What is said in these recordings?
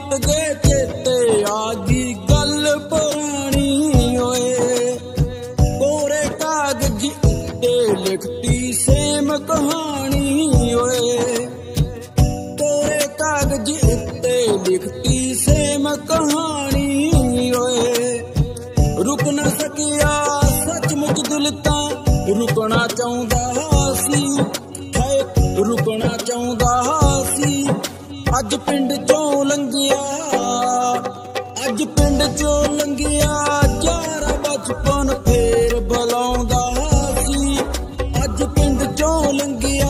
टुट गए चेते आगी गल पुरानी होए। कोरे कागज ते लिखती सेम कहानी होए। कोरे कागज ते लिखती सेम कहानी होए। रुक न सकिया सचमुच दिल तां रुकना चाहुंदा सी, रुकना चाहुंदा सी। अज पिंड चों लंघिया, अज पिंड चों लंघिया यारा बचपन फेर बुलाउंदा सी। अज पिंड चों लंघिया।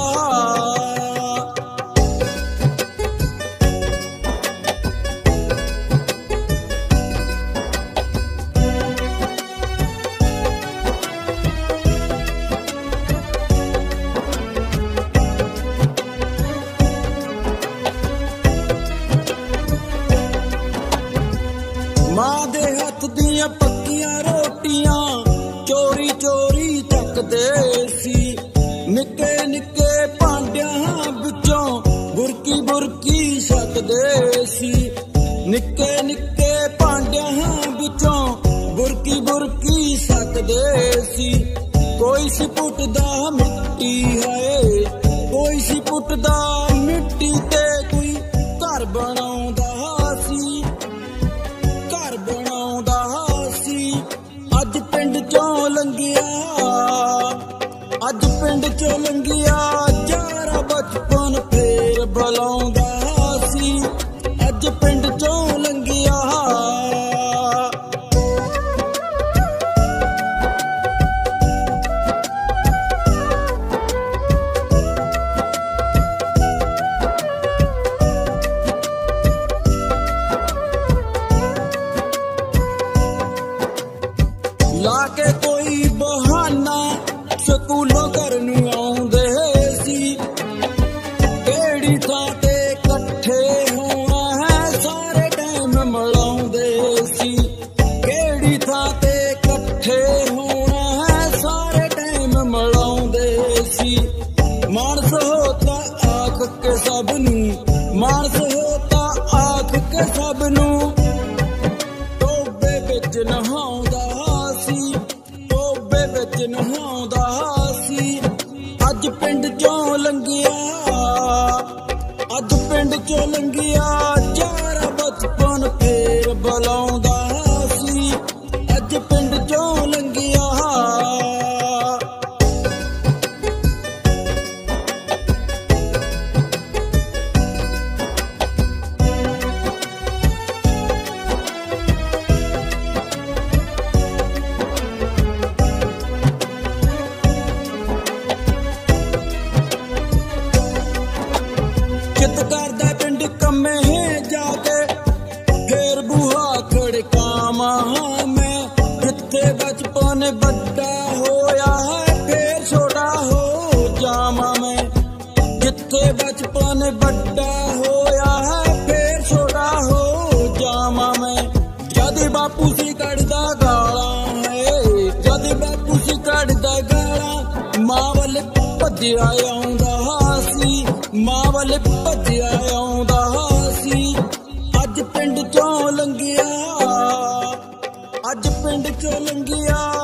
मां दे हथ दियां पक्कियां रोटियां चोरी चोरी चकदे सी। निक्के निक्के भांडियां विचों बुरकी बुरकी छकदे सी। निक्के निक्के भांडियां विचों बुरकी बुरकी छकदे सी। कोई सी पुटदा मिट्टी है, कोई सी पुटदा मिट्टी ते कोई घर बनाउंदा सी, घर बनाउंदा सी। अज पिंड चों लंघिया, अज पिंड चों लंघिया यारा बचपन फेर बुलाउंदा सी। अज पिंड चों लंघिया। लाके कोई बहाना स्कूलों घर नूं आउंदे सी। केड़ी थां ते कट्ठे होना है सारे टाइम मिलाउंदे सी। केड़ी थां ते कट्ठे होना है सारे टाइम मिलाउंदे सी। मानस होता आख के सब नूं, मानस होता आख के सब नूं टोबे विच नहाउंदा सी, टोबे विच नहाउंदा सी। अज पिंड चों लंघिया, अज पिंड चों लंघिया यारा बचपन फेर बुलाउंदा सी। अज पिंड चों लंघिया। चित करदा पिंड कम्मे जाके फेर बूहा खड़कावा मैं। जिथे बचपन बड़ा होया है फेर छोटा हो जावा मैं। जिथे बचपन बड़ा होया है फेर छोटा हो जावा मैं। जद बापू सी कढ़दा गाला है, जद बापू सी कढ़दा गाला मां वल भज्जिया आउंदा सी, मां वल भज्जिया आउंदा सी। अज पिंड चों लंघिया, अज पिंड चों लंघिया